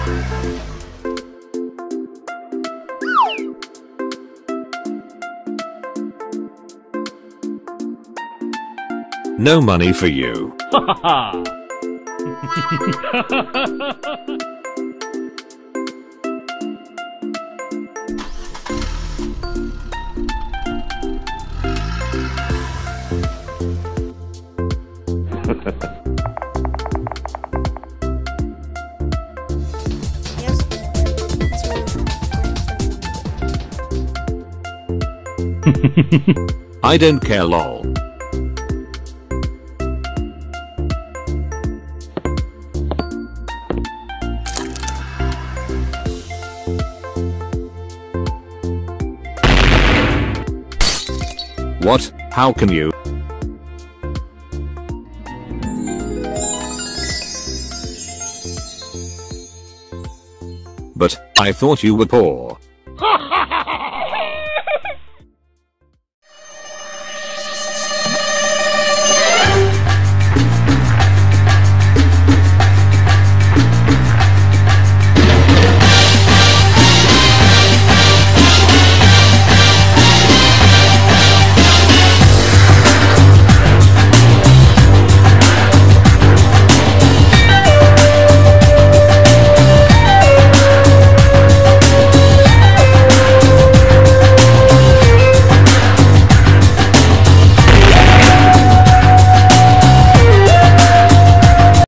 No money for you. I don't care, lol. What? How can you? But I thought you were poor.